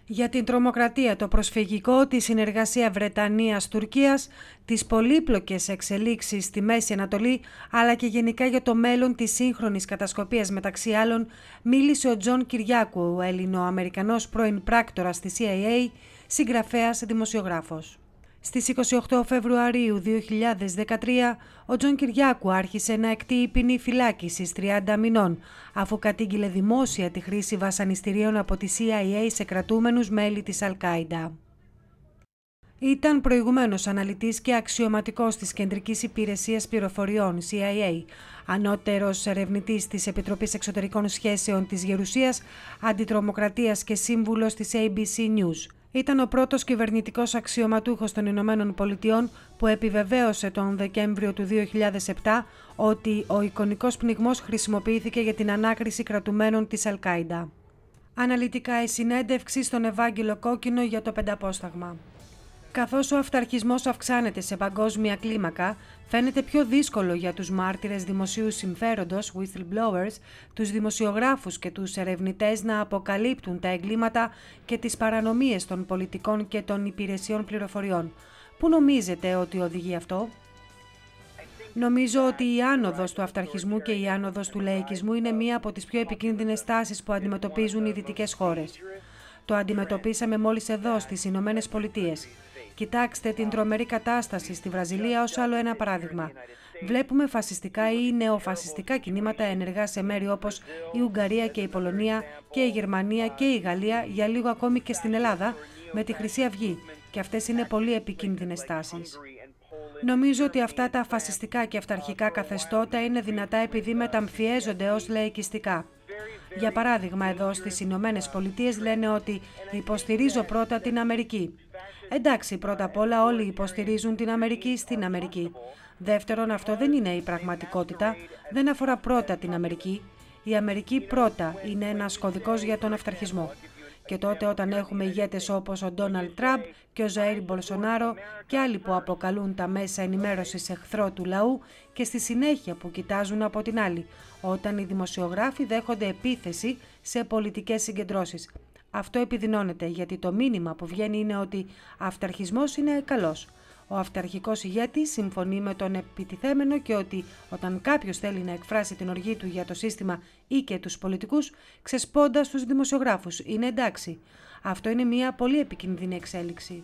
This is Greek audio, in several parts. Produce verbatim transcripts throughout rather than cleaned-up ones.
Για την τρομοκρατία, το προσφυγικό, τη συνεργασία Βρετανίας-Τουρκίας, τις πολύπλοκες εξελίξεις στη Μέση Ανατολή, αλλά και γενικά για το μέλλον της σύγχρονης κατασκοπίας μεταξύ άλλων, μίλησε ο Τζον Κυριάκου, ο Έλληνο-Αμερικανός πρώην πράκτορας της σι άι έι, συγγραφέας, δημοσιογράφος. Στις είκοσι οκτώ Φεβρουαρίου δύο χιλιάδες δεκατρία, ο Τζον Κυριάκου άρχισε να εκτείει ποινή φυλάκισης τριάντα μηνών, αφού κατήγγειλε δημόσια τη χρήση βασανιστήριων από τη σι άι έι σε κρατούμενους μέλη της Αλ-Κάιντα. Ήταν προηγουμένως αναλυτής και αξιωματικός της Κεντρικής Υπηρεσίας Πληροφοριών σι άι έι, ανώτερος ερευνητής της Επιτροπής Εξωτερικών Σχέσεων της Γερουσίας, αντιτρομοκρατίας και σύμβουλος της έι μπι σι News. Ήταν ο πρώτος κυβερνητικός αξιωματούχος των Ηνωμένων Πολιτειών που επιβεβαίωσε τον Δεκέμβριο του δύο χιλιάδες επτά ότι ο εικονικός πνιγμός χρησιμοποιήθηκε για την ανάκριση κρατουμένων της Αλ-Κάιντα. Αναλυτικά η συνέντευξη στον Ευάγγελο Κόκκινο για το πενταπόσταγμα. Καθώς ο αυταρχισμός αυξάνεται σε παγκόσμια κλίμακα, φαίνεται πιο δύσκολο για τους μάρτυρες δημοσίου συμφέροντος, whistleblowers, τους δημοσιογράφους και τους ερευνητές να αποκαλύπτουν τα εγκλήματα και τις παρανομίες των πολιτικών και των υπηρεσιών πληροφοριών. Πού νομίζετε ότι οδηγεί αυτό? Νομίζω ότι η άνοδος του αυταρχισμού και η άνοδος του λαϊκισμού είναι μία από τις πιο επικίνδυνες τάσεις που αντιμετωπίζουν οι δυτικές χώρες. Το αντιμετωπίσαμε μόλις εδώ στις Ηνωμένες Πολιτείες. Κοιτάξτε την τρομερή κατάσταση στη Βραζιλία ως άλλο ένα παράδειγμα. Βλέπουμε φασιστικά ή νεοφασιστικά κινήματα ενεργά σε μέρη όπως η Ουγγαρία και η Πολωνία και η Γερμανία και η Γαλλία, για λίγο ακόμη και στην Ελλάδα, με τη Χρυσή Αυγή. Και αυτές είναι πολύ επικίνδυνες τάσεις. Νομίζω ότι αυτά τα φασιστικά και αυταρχικά καθεστώτα είναι δυνατά επειδή μεταμφιέζονται ως λαϊκιστικά. Για παράδειγμα, εδώ στις Ηνωμένες Πολιτείες λένε ότι υποστηρίζω πρώτα την Αμερική. Εντάξει, πρώτα απ' όλα όλοι υποστηρίζουν την Αμερική στην Αμερική. Δεύτερον, αυτό δεν είναι η πραγματικότητα, δεν αφορά πρώτα την Αμερική. Η Αμερική πρώτα είναι ένας κωδικός για τον αυταρχισμό. Και τότε όταν έχουμε ηγέτες όπως ο Ντόναλντ Τραμπ και ο Ζαΐρ Μπολσονάρο και άλλοι που αποκαλούν τα μέσα ενημέρωσης εχθρό του λαού και στη συνέχεια που κοιτάζουν από την άλλη, όταν οι δημοσιογράφοι δέχονται επίθεση σε πολιτικές συγκεντρώσεις. Αυτό επιδεινώνεται γιατί το μήνυμα που βγαίνει είναι ότι αυταρχισμός είναι καλός. Ο αυταρχικός ηγέτης συμφωνεί με τον επιτιθέμενο και ότι όταν κάποιος θέλει να εκφράσει την οργή του για το σύστημα ή και τους πολιτικούς, ξεσπώντας τους δημοσιογράφους, είναι εντάξει. Αυτό είναι μια πολύ επικίνδυνη εξέλιξη.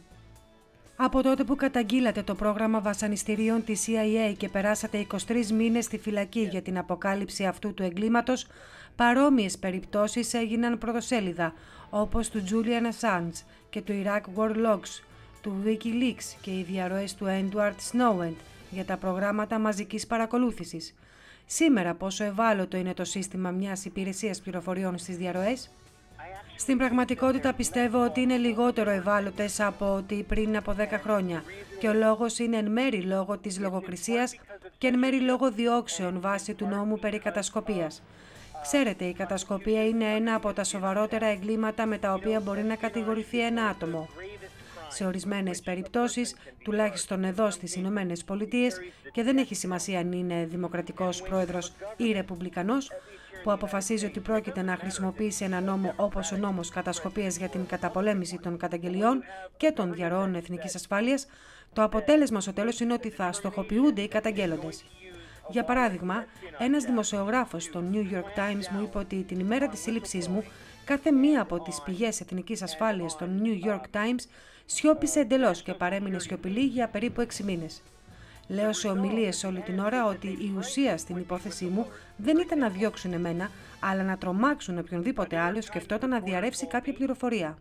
Από τότε που καταγγείλατε το πρόγραμμα βασανιστήριων της σι άι έι και περάσατε είκοσι τρεις μήνες στη φυλακή για την αποκάλυψη αυτού του εγκλήματος, παρόμοιες περιπτώσεις έγιναν πρωτοσέλιδα, όπως του Julian Assange και του Iraq War Logs, του WikiLeaks και οι διαρροές του Edward Snowden για τα προγράμματα μαζικής παρακολούθησης. Σήμερα πόσο ευάλωτο είναι το σύστημα μιας υπηρεσίας πληροφοριών στις διαρροές? Στην πραγματικότητα πιστεύω ότι είναι λιγότερο ευάλωτες από ότι πριν από δέκα χρόνια και ο λόγος είναι εν μέρει λόγω της λογοκρισίας και εν μέρει λόγω διώξεων βάσει του νόμου περί κατασκοπίας. Ξέρετε, η κατασκοπία είναι ένα από τα σοβαρότερα εγκλήματα με τα οποία μπορεί να κατηγορηθεί ένα άτομο. Σε ορισμένες περιπτώσεις, τουλάχιστον εδώ στις Ηνωμένες Πολιτείες, και δεν έχει σημασία αν είναι δημοκρατικός πρόεδρος ή ρεπουμπλικανός, που αποφασίζει ότι πρόκειται να χρησιμοποιήσει ένα νόμο όπως ο νόμος κατασκοπίας για την καταπολέμηση των καταγγελιών και των διαρροών εθνικής ασφάλειας, το αποτέλεσμα στο τέλος είναι ότι θα στοχοποιούνται οι καταγγέλλοντες. Για παράδειγμα, ένας δημοσιογράφος στο New York Times μου είπε ότι την ημέρα της σύλληψής μου, κάθε μία από τις πηγές εθνικής ασφάλειας στο New York Times σιώπησε εντελώς και παρέμεινε σιωπηλή για περίπου έξι μήνες. Λέω σε ομιλίες όλη την ώρα ότι η ουσία στην υπόθεσή μου δεν ήταν να διώξουν εμένα, αλλά να τρομάξουν οποιονδήποτε άλλο σκεφτόταν να διαρρεύσει κάποια πληροφορία.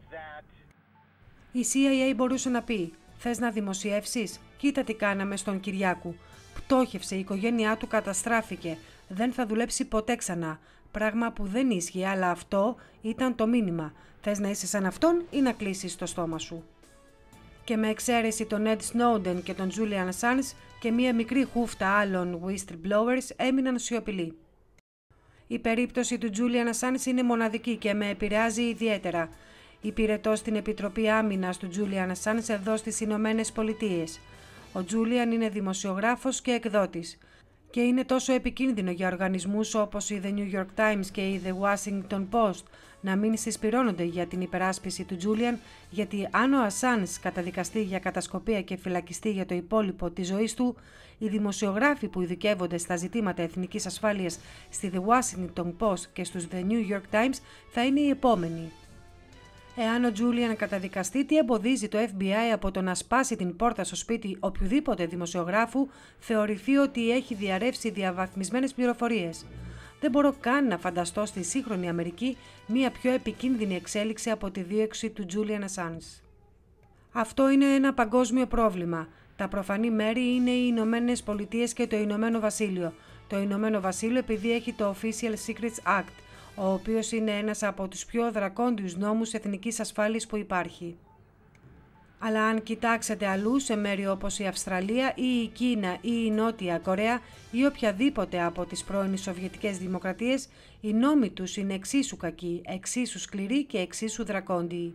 Η σι άι έι μπορούσε να πει: «Θες να δημοσιεύσεις? Κοίτα τι κάναμε στον Κυριάκου. Πτώχευσε, η οικογένειά του καταστράφηκε. Δεν θα δουλέψει ποτέ ξανά». Πράγμα που δεν ίσχυε, αλλά αυτό ήταν το μήνυμα. Θες να είσαι σαν αυτόν ή να κλείσεις το στόμα σου? Και με εξαίρεση τον Ed Snowden και τον Julian Assange και μία μικρή χούφτα άλλων whistleblowers έμειναν σιωπηλοί. Η περίπτωση του Julian Assange είναι μοναδική και με επηρεάζει ιδιαίτερα. Υπηρετώ στην Επιτροπή Άμυνας του Julian Assange εδώ στις Ηνωμένες Πολιτείες. Ο Julian είναι δημοσιογράφος και εκδότης. Και είναι τόσο επικίνδυνο για οργανισμούς όπως η The New York Times και η The Washington Post να μην συσπηρώνονται για την υπεράσπιση του Τζούλιαν, γιατί αν ο Ασάνς καταδικαστεί για κατασκοπία και φυλακιστεί για το υπόλοιπο της ζωής του, οι δημοσιογράφοι που ειδικεύονται στα ζητήματα εθνικής ασφάλειας στη The Washington Post και στους The New York Times θα είναι οι επόμενοι. Εάν ο Τζούλιαν καταδικαστεί, τι εμποδίζει το Εφ Μπι Άι από το να σπάσει την πόρτα στο σπίτι οποιοδήποτε δημοσιογράφου θεωρηθεί ότι έχει διαρρεύσει διαβαθμισμένες πληροφορίες? Δεν μπορώ καν να φανταστώ στη σύγχρονη Αμερική μία πιο επικίνδυνη εξέλιξη από τη δίωξη του Τζούλιαν Ασάνζ. Αυτό είναι ένα παγκόσμιο πρόβλημα. Τα προφανή μέρη είναι οι Ηνωμένες Πολιτείες και το Ηνωμένο Βασίλειο. Το Ηνωμένο Βασίλειο επειδή έχει το Official Secrets Act, ο οποίος είναι ένας από τους πιο δρακόντιους νόμους εθνικής ασφάλειας που υπάρχει. Αλλά αν κοιτάξετε αλλού σε μέρη όπως η Αυστραλία ή η Κίνα ή η Νότια Κορέα ή οποιαδήποτε από τις πρώην Σοβιετικές δημοκρατίες, οι νόμοι τους είναι εξίσου κακοί, εξίσου σκληροί και εξίσου δρακόντιοι.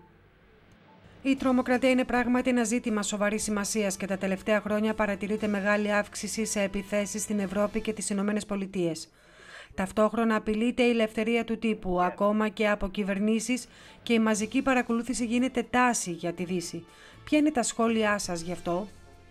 Η τρομοκρατία είναι πράγματι ένα ζήτημα σοβαρής σημασίας και τα τελευταία χρόνια παρατηρείται μεγάλη αύξηση σε επιθέσεις στην Ευρώπη και τις Ηνωμένες Πολιτείες. Ταυτόχρονα απειλείται η ελευθερία του τύπου, ακόμα και από κυβερνήσεις, και η μαζική παρακολούθηση γίνεται τάση για τη Δύση. Ποια είναι τα σχόλιά σας γι' αυτό?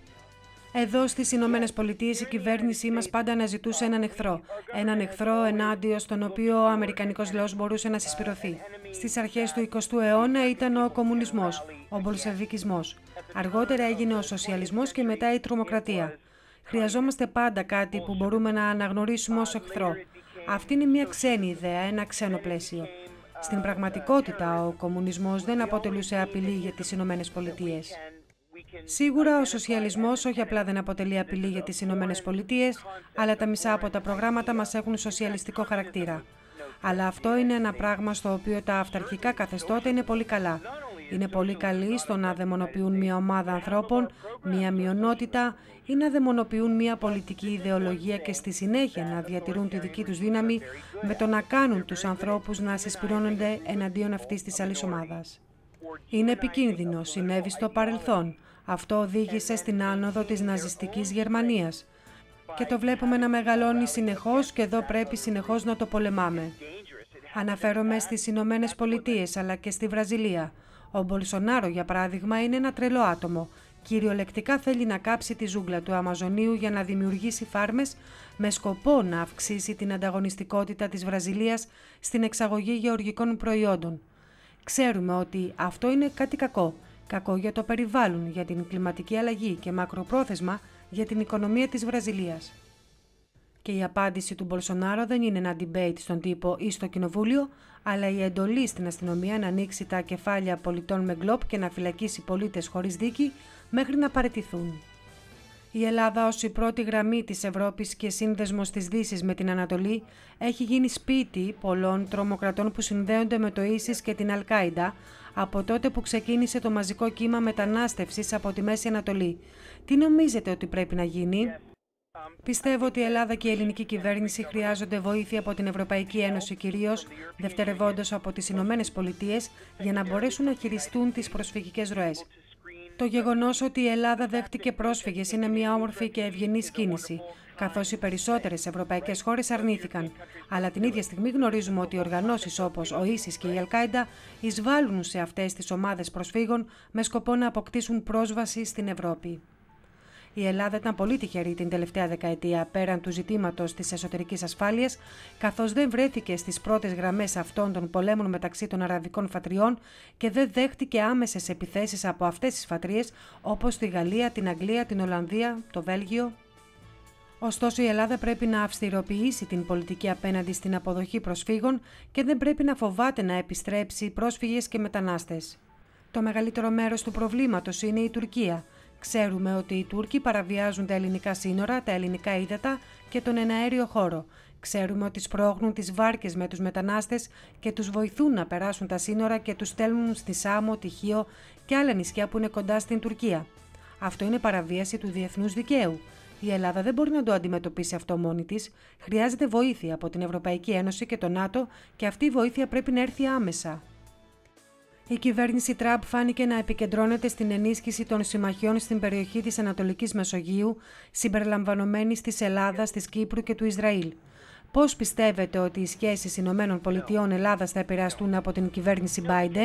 Εδώ στις Ηνωμένες Πολιτείες η κυβέρνησή μας πάντα αναζητούσε έναν εχθρό. Έναν εχθρό ενάντια στον οποίο ο αμερικανικός λαός μπορούσε να συσπηρωθεί. Στις αρχές του εικοστού αιώνα ήταν ο κομμουνισμός, ο μπολσεβικισμός. Αργότερα έγινε ο σοσιαλισμός και μετά η τρομοκρατία. Χρειαζόμαστε πάντα κάτι που μπορούμε να αναγνωρίσουμε ως εχθρό. Αυτή είναι μια ξένη ιδέα, ένα ξένο πλαίσιο. Στην πραγματικότητα, ο κομμουνισμός δεν αποτελούσε απειλή για τις Ηνωμένες Πολιτείες. Σίγουρα ο σοσιαλισμός όχι απλά δεν αποτελεί απειλή για τις Ηνωμένες Πολιτείες, αλλά τα μισά από τα προγράμματα μας έχουν σοσιαλιστικό χαρακτήρα. Αλλά αυτό είναι ένα πράγμα στο οποίο τα αυταρχικά καθεστώτα είναι πολύ καλά. Είναι πολύ καλοί στο να δαιμονοποιούν μια ομάδα ανθρώπων, μια μειονότητα ή να δαιμονοποιούν μια πολιτική ιδεολογία και στη συνέχεια να διατηρούν τη δική τους δύναμη με το να κάνουν τους ανθρώπους να συσπηρώνονται εναντίον αυτής της άλλης ομάδας. Είναι επικίνδυνο, συνέβη στο παρελθόν. Αυτό οδήγησε στην άνοδο της ναζιστικής Γερμανίας. Και το βλέπουμε να μεγαλώνει συνεχώς και εδώ πρέπει συνεχώς να το πολεμάμε. Αναφέρομαι στις Ηνωμένες Πολιτείες αλλά και στη Βραζιλία. Ο Μπολσονάρο, για παράδειγμα, είναι ένα τρελό άτομο. Κυριολεκτικά θέλει να κάψει τη ζούγκλα του Αμαζονίου για να δημιουργήσει φάρμες με σκοπό να αυξήσει την ανταγωνιστικότητα της Βραζιλίας στην εξαγωγή γεωργικών προϊόντων. Ξέρουμε ότι αυτό είναι κάτι κακό. Κακό για το περιβάλλον, για την κλιματική αλλαγή και μακροπρόθεσμα για την οικονομία της Βραζιλίας. Και η απάντηση του Μπολσονάρο δεν είναι ένα debate στον τύπο ή στο κοινοβούλιο, αλλά η εντολή στην αστυνομία να ανοίξει τα κεφάλια πολιτών με γκλόπ και να φυλακίσει πολίτες χωρίς δίκη μέχρι να παραιτηθούν. Η Ελλάδα ως η πρώτη γραμμή της Ευρώπης και σύνδεσμος της Δύσης με την Ανατολή έχει γίνει σπίτι πολλών τρομοκρατών που συνδέονται με το Ίσις και την Αλ-Κάιντα από τότε που ξεκίνησε το μαζικό κύμα μετανάστευσης από τη Μέση Ανατολή. Τι νομίζετε ότι πρέπει να γίνει? Πιστεύω ότι η Ελλάδα και η ελληνική κυβέρνηση χρειάζονται βοήθεια από την Ευρωπαϊκή Ένωση, κυρίως δευτερευόντως από τις Ηνωμένες Πολιτείες, για να μπορέσουν να χειριστούν τις προσφυγικές ροές. Το γεγονός ότι η Ελλάδα δέχτηκε πρόσφυγες είναι μια όμορφη και ευγενής κίνηση, καθώς οι περισσότερες ευρωπαϊκές χώρες αρνήθηκαν. Αλλά την ίδια στιγμή γνωρίζουμε ότι οργανώσεις όπως ο Ίσις και η Αλ-Κάιντα εισβάλλουν σε αυτές τις ομάδες προσφύγων με σκοπό να αποκτήσουν πρόσβαση στην Ευρώπη. Η Ελλάδα ήταν πολύ τυχερή την τελευταία δεκαετία πέραν του ζητήματος της εσωτερικής ασφάλειας, καθώς δεν βρέθηκε στις πρώτες γραμμές αυτών των πολέμων μεταξύ των αραβικών φατριών και δεν δέχτηκε άμεσες επιθέσεις από αυτές τις φατρίες όπως τη Γαλλία, την Αγγλία, την Ολλανδία, το Βέλγιο. Ωστόσο, η Ελλάδα πρέπει να αυστηροποιήσει την πολιτική απέναντι στην αποδοχή προσφύγων και δεν πρέπει να φοβάται να επιστρέψει πρόσφυγες και μετανάστες. Το μεγαλύτερο μέρος του προβλήματος είναι η Τουρκία. Ξέρουμε ότι οι Τούρκοι παραβιάζουν τα ελληνικά σύνορα, τα ελληνικά ύδατα και τον εναέριο χώρο. Ξέρουμε ότι σπρώχνουν τις βάρκες με τους μετανάστες και τους βοηθούν να περάσουν τα σύνορα και τους στέλνουν στη Σάμο, τη Χίο και άλλα νησιά που είναι κοντά στην Τουρκία. Αυτό είναι παραβίαση του διεθνούς δικαίου. Η Ελλάδα δεν μπορεί να το αντιμετωπίσει αυτό μόνη της. Χρειάζεται βοήθεια από την Ευρωπαϊκή Ένωση και το ΝΑΤΟ και αυτή η βοήθεια πρέπει να έρθει άμεσα. Η κυβέρνηση Τραμπ φάνηκε να επικεντρώνεται στην ενίσχυση των συμμαχιών στην περιοχή της Ανατολικής Μεσογείου, συμπεριλαμβανομένης της Ελλάδας, της Κύπρου και του Ισραήλ. Πώς πιστεύετε ότι οι σχέσεις Ηνωμένων Πολιτειών Ελλάδας θα επηρεαστούν από την κυβέρνηση Biden?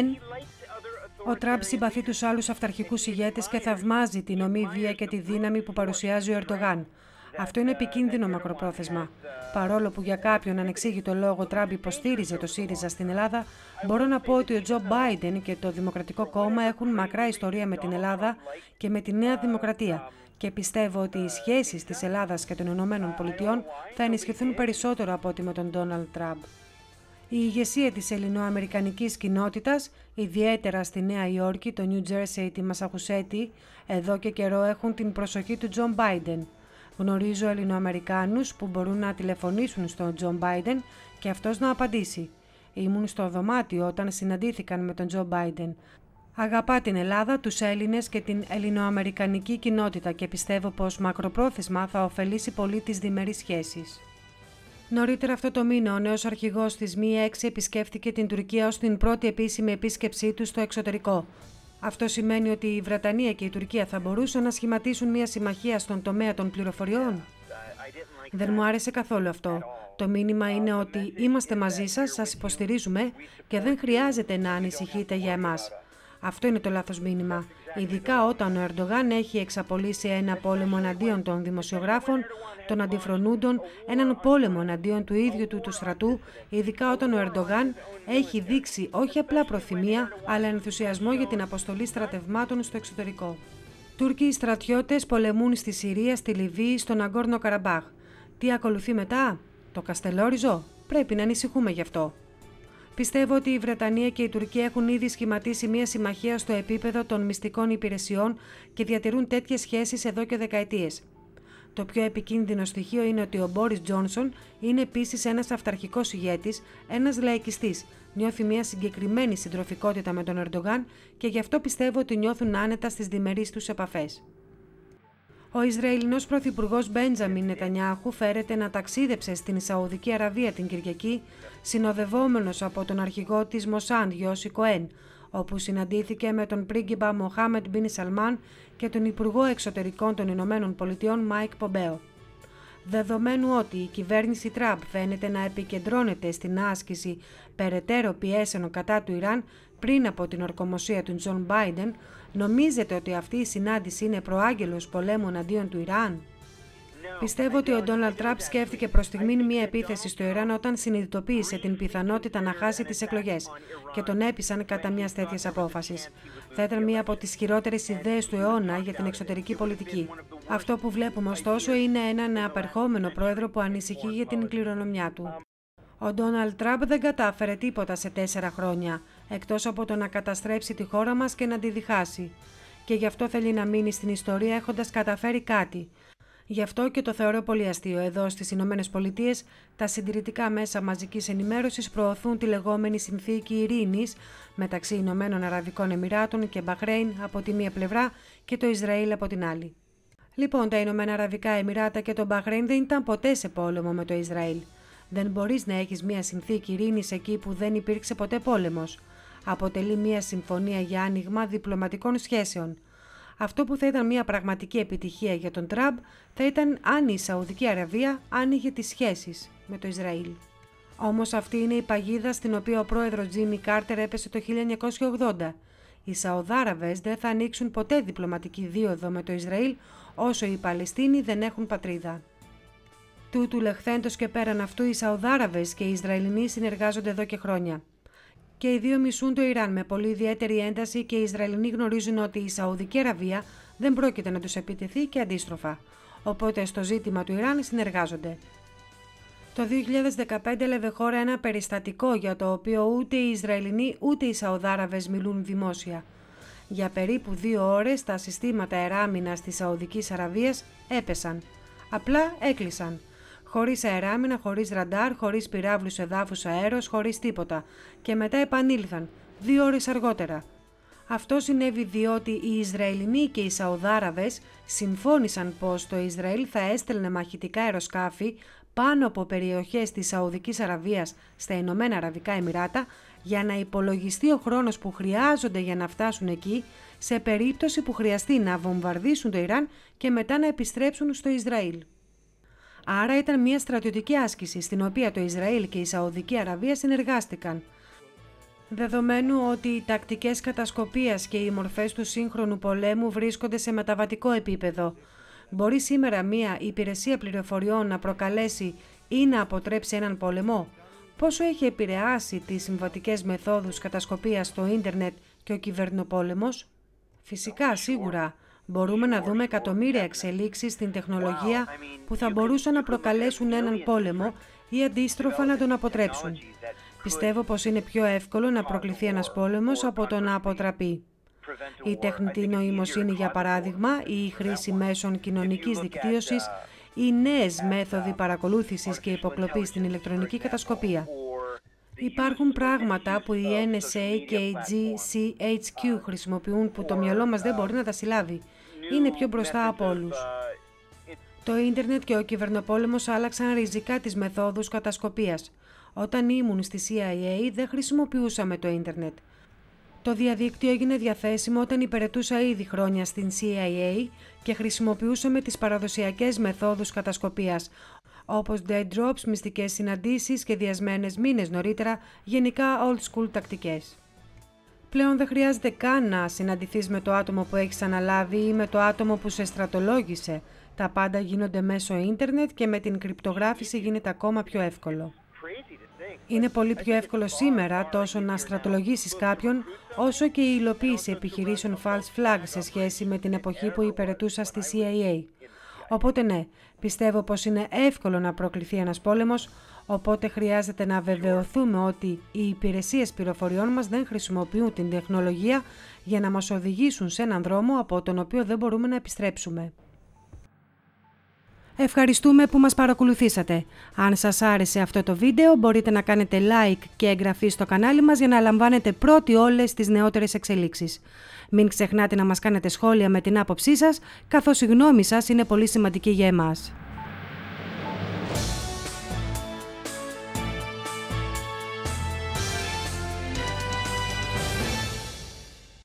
Ο Τραμπ συμπαθεί τους άλλους αυταρχικούς ηγέτες και θαυμάζει την ομή βία και τη δύναμη που παρουσιάζει ο Ερντογάν. Αυτό είναι επικίνδυνο μακροπρόθεσμα. Παρόλο που για κάποιον ανεξήγητο λόγο Τραμπ υποστήριζε το ΣΥΡΙΖΑ στην Ελλάδα, μπορώ να πω ότι ο Τζο Μπάιντεν και το Δημοκρατικό Κόμμα έχουν μακρά ιστορία με την Ελλάδα και με τη Νέα Δημοκρατία. Και πιστεύω ότι οι σχέσεις της Ελλάδας και των Ηνωμένων Πολιτειών θα ενισχυθούν περισσότερο από ό,τι με τον Ντόναλντ Τραμπ. Η ηγεσία της ελληνοαμερικανικής κοινότητας, ιδιαίτερα στη Νέα Υόρκη, το Νιου Τζέρσεϊ, τη Μασαχουσέτη, εδώ και καιρό έχουν την προσοχή του Τζον Μπάιντεν. Γνωρίζω Ελληνοαμερικάνους που μπορούν να τηλεφωνήσουν στον Τζον Μπάιντεν και αυτός να απαντήσει. Ήμουν στο δωμάτιο όταν συναντήθηκαν με τον Τζο Μπάιντεν. Αγαπά την Ελλάδα, τους Έλληνες και την ελληνοαμερικανική κοινότητα και πιστεύω πως μακροπρόθεσμα θα ωφελήσει πολύ τις διμερείς σχέσεις. Νωρίτερα αυτό το μήνα, ο νέος αρχηγός της Μι έξι επισκέφθηκε την Τουρκία ως την πρώτη επίσημη επίσκεψή του στο εξωτερικό. Αυτό σημαίνει ότι η Βρετανία και η Τουρκία θα μπορούσαν να σχηματίσουν μια συμμαχία στον τομέα των πληροφοριών. Δεν μου άρεσε καθόλου αυτό. Το μήνυμα είναι ότι είμαστε μαζί σας, σας υποστηρίζουμε και δεν χρειάζεται να ανησυχείτε για εμάς. Αυτό είναι το λάθος μήνυμα. Ειδικά όταν ο Ερντογάν έχει εξαπολύσει ένα πόλεμο εναντίον των δημοσιογράφων, των αντιφρονούντων, έναν πόλεμο εναντίον του ίδιου του του στρατού, ειδικά όταν ο Ερντογάν έχει δείξει όχι απλά προθυμία, αλλά ενθουσιασμό για την αποστολή στρατευμάτων στο εξωτερικό. Τούρκοι στρατιώτες πολεμούν στη Συρία, στη Λιβύη, στον Ναγκόρνο Καραμπάχ. Τι ακολουθεί μετά? Το Καστελόριζο? Πρέπει να ανησυχούμε γι' αυτό. Πιστεύω ότι η Βρετανία και η Τουρκία έχουν ήδη σχηματίσει μια συμμαχία στο επίπεδο των μυστικών υπηρεσιών και διατηρούν τέτοιες σχέσεις εδώ και δεκαετίες. Το πιο επικίνδυνο στοιχείο είναι ότι ο Μπόρις Τζόνσον είναι επίσης ένας αυταρχικός ηγέτης, ένας λαϊκιστής. Νιώθει μια συγκεκριμένη συντροφικότητα με τον Ερντογάν και γι' αυτό πιστεύω ότι νιώθουν άνετα στις διμερείς τους επαφές. Ο Ισραηλινός Πρωθυπουργός Μπέντζαμιν Νετανιάχου φέρεται να ταξίδεψε στην Σαουδική Αραβία την Κυριακή, συνοδευόμενος από τον αρχηγό της Μοσάντ Γιώσι Κοέν, όπου συναντήθηκε με τον πρίγκιπα Μοχάμεντ Μπιν Σαλμάν και τον Υπουργό Εξωτερικών των Ηνωμένων Πολιτειών Μάικ Πομπέο. Δεδομένου ότι η κυβέρνηση Τραμπ φαίνεται να επικεντρώνεται στην άσκηση περαιτέρω πιέσεων κατά του Ιράν πριν από την ορκομοσία του Τζον Μπάιντεν, νομίζετε ότι αυτή η συνάντηση είναι προάγγελος πολέμου εναντίον του Ιράν? Πιστεύω ότι ο Ντόναλντ Τραμπ σκέφτηκε προς στιγμήν μία επίθεση στο Ιράν όταν συνειδητοποίησε την πιθανότητα να χάσει τις εκλογές και τον έπεισαν κατά μιας τέτοιας απόφασης. Θα ήταν μία από τις χειρότερες ιδέες του αιώνα για την εξωτερική πολιτική. Αυτό που βλέπουμε ωστόσο είναι έναν απερχόμενο πρόεδρο που ανησυχεί για την κληρονομιά του. Ο Ντόναλντ Τραμπ δεν κατάφερε τίποτα σε τέσσερα χρόνια, εκτός από το να καταστρέψει τη χώρα μας και να τη διχάσει. Και γι' αυτό θέλει να μείνει στην ιστορία έχοντας καταφέρει κάτι. Γι' αυτό και το θεωρώ πολύ αστείο. Εδώ στις Ηνωμένες Πολιτείες, τα συντηρητικά μέσα μαζικής ενημέρωσης προωθούν τη λεγόμενη συνθήκη ειρήνης μεταξύ Ηνωμένων Αραβικών Εμιράτων και Μπαχρέιν από τη μία πλευρά και το Ισραήλ από την άλλη. Λοιπόν, τα Ηνωμένα Αραβικά Εμιράτα και το Μπαχρέιν δεν ήταν ποτέ σε πόλεμο με το Ισραήλ. Δεν μπορείς να έχεις μια συνθήκη ειρήνης εκεί που δεν υπήρξε ποτέ πόλεμος. Αποτελεί μια συμφωνία για άνοιγμα διπλωματικών σχέσεων. Αυτό που θα ήταν μια πραγματική επιτυχία για τον Τραμπ θα ήταν αν η Σαουδική Αραβία άνοιγε τις σχέσεις με το Ισραήλ. Όμως αυτή είναι η παγίδα στην οποία ο πρόεδρος Τζίμι Κάρτερ έπεσε το χίλια εννιακόσια ογδόντα. Οι Σαουδάραβες δεν θα ανοίξουν ποτέ διπλωματική δίωδο με το Ισραήλ όσο οι Παλαιστίνοι δεν έχουν πατρίδα. Τούτου λεχθέντος και πέραν αυτού, οι Σαουδάραβες και οι Ισραηλινοί συνεργάζονται εδώ και χρόνια. Και οι δύο μισούν το Ιράν με πολύ ιδιαίτερη ένταση και οι Ισραηλινοί γνωρίζουν ότι η Σαουδική Αραβία δεν πρόκειται να τους επιτεθεί και αντίστροφα. Οπότε στο ζήτημα του Ιράν συνεργάζονται. Το δύο χιλιάδες δεκαπέντε έλαβε χώρα ένα περιστατικό για το οποίο ούτε οι Ισραηλινοί ούτε οι Σαουδάραβες μιλούν δημόσια. Για περίπου δύο ώρες τα συστήματα αεράμινας της Σαουδικής Αραβίας έπεσαν. Απλά έκλεισαν. Χωρίς αεράμινα, χωρίς ραντάρ, χωρίς πυράβλους εδάφους αέρος, χωρίς τίποτα. Και μετά επανήλθαν, δύο ώρες αργότερα. Αυτό συνέβη διότι οι Ισραηλινοί και οι Σαουδάραβες συμφώνησαν πως το Ισραήλ θα έστελνε μαχητικά αεροσκάφη πάνω από περιοχές της Σαουδικής Αραβίας στα Ηνωμένα Αραβικά Εμιράτα για να υπολογιστεί ο χρόνος που χρειάζονται για να φτάσουν εκεί, σε περίπτωση που χρειαστεί να βομβαρδίσουν το Ιράν και μετά να επιστρέψουν στο Ισραήλ. Άρα ήταν μια στρατιωτική άσκηση στην οποία το Ισραήλ και η Σαουδική Αραβία συνεργάστηκαν. Δεδομένου ότι οι τακτικές κατασκοπίας και οι μορφές του σύγχρονου πολέμου βρίσκονται σε μεταβατικό επίπεδο, μπορεί σήμερα μια υπηρεσία πληροφοριών να προκαλέσει ή να αποτρέψει έναν πόλεμο? Πόσο έχει επηρεάσει τις συμβατικές μεθόδους κατασκοπίας στο ίντερνετ και ο κυβερνοπόλεμος? Φυσικά, σίγουρα, μπορούμε να δούμε εκατομμύρια εξελίξεις στην τεχνολογία που θα μπορούσαν να προκαλέσουν έναν πόλεμο ή αντίστροφα να τον αποτρέψουν. Πιστεύω πως είναι πιο εύκολο να προκληθεί ένας πόλεμος από το να αποτραπεί. Η τεχνητή νοημοσύνη, για παράδειγμα, ή η χρήση μέσων κοινωνικής δικτύωσης, οι νέες μέθοδοι παρακολούθησης και υποκλοπής στην ηλεκτρονική κατασκοπία. Υπάρχουν πράγματα που η Εν Ες Έι και η Τζι Σι Έιτς Κιου χρησιμοποιούν που το μυαλό μας δεν μπορεί να τα συλλάβει. Είναι πιο μπροστά από όλους. Το ίντερνετ και ο κυβερνοπόλεμος άλλαξαν ριζικά τις μεθόδους κατασκοπίας. Όταν ήμουν στη Σι Άι Έι δεν χρησιμοποιούσαμε το ίντερνετ. Το διαδίκτυο έγινε διαθέσιμο όταν υπηρετούσα ήδη χρόνια στην Σι Άι Έι και χρησιμοποιούσαμε τις παραδοσιακές μεθόδους κατασκοπίας, όπως dead drops, μυστικές συναντήσεις, σχεδιασμένες μήνες νωρίτερα, γενικά old school τακτικές. Πλέον δεν χρειάζεται καν να συναντηθείς με το άτομο που έχεις αναλάβει ή με το άτομο που σε στρατολόγησε. Τα πάντα γίνονται μέσω ίντερνετ και με την κρυπτογράφηση γίνεται ακόμα πιο εύκολο. Είναι πολύ πιο εύκολο σήμερα τόσο να στρατολογήσεις κάποιον, όσο και η υλοποίηση επιχειρήσεων false flag σε σχέση με την εποχή που υπηρετούσα στη Σι Άι Έι. Οπότε ναι, πιστεύω πως είναι εύκολο να προκληθεί ένας πόλεμος, οπότε χρειάζεται να βεβαιωθούμε ότι οι υπηρεσίες πληροφοριών μας δεν χρησιμοποιούν την τεχνολογία για να μας οδηγήσουν σε έναν δρόμο από τον οποίο δεν μπορούμε να επιστρέψουμε. Ευχαριστούμε που μας παρακολουθήσατε. Αν σας άρεσε αυτό το βίντεο, μπορείτε να κάνετε like και εγγραφή στο κανάλι μας για να λαμβάνετε πρώτοι όλες τις νεότερες εξελίξεις. Μην ξεχνάτε να μας κάνετε σχόλια με την άποψή σας, καθώς η γνώμη σας είναι πολύ σημαντική για εμάς.